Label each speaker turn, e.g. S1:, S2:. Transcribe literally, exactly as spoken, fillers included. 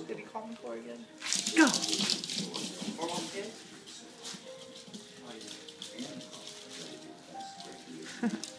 S1: Did he call me for again?
S2: Go!
S3: Oh, yeah.